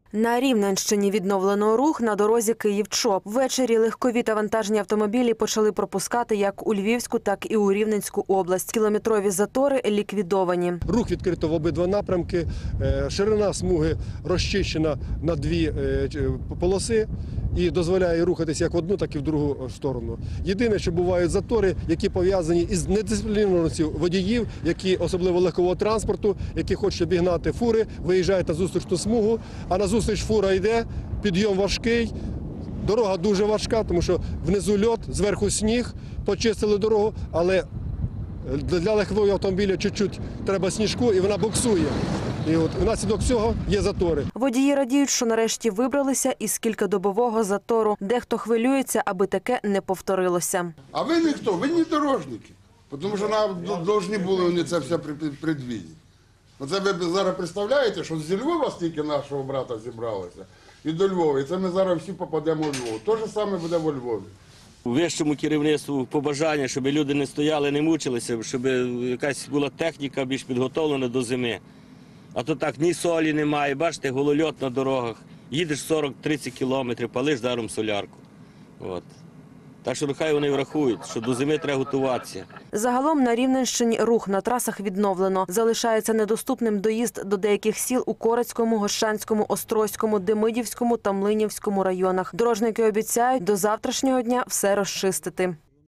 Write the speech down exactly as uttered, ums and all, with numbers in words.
На Рівненщині відновлено рух на дорозі Київ-Чоп. Ввечері легкові та вантажні автомобілі почали пропускати як у Львівську, так і у Рівненську область. Кілометрові затори ліквідовані. Рух відкрито в обидва напрямки. Ширина смуги розчищена на дві полоси і дозволяє рухатися як в одну, так і в другу сторону. Єдине, що бувають затори, які пов'язані із недисциплінованістю водіїв, які, особливо легкового транспорту, які хочуть обігнати фури, виїжджають на зустрічну смугу, а на зустріч фура йде, підйом важкий, дорога дуже важка, тому що внизу льод, зверху сніг, почистили дорогу, але для легкового автомобіля чуть-чуть треба сніжку і вона буксує. І от внаслідок цього є затори. Водії радіють, що нарешті вибралися із кількадобового затору. Дехто хвилюється, аби таке не повторилося. А ви ніхто, ви не дорожники. Тому що нам повинні були вони це все предвидіти. Оце ви зараз представляєте, що зі Львова стільки нашого брата зібралося і до Львова. І це ми зараз всі попадемо у Львов. Те ж саме буде у Львові. Вищому керівництву побажання, щоб люди не стояли, не мучилися, щоб якась була техніка більш підготовлена до зими. А то так, ні солі немає, бачите, голольот на дорогах. Їдеш сорок-тридцять кілометрів, палиш даром солярку. От. Так що нехай вони врахують, що до зими треба готуватися. Загалом на Рівненщині рух на трасах відновлено. Залишається недоступним доїзд до деяких сіл у Корецькому, Гощанському, Острозькому, Демидівському та Млинівському районах. Дорожники обіцяють до завтрашнього дня все розчистити.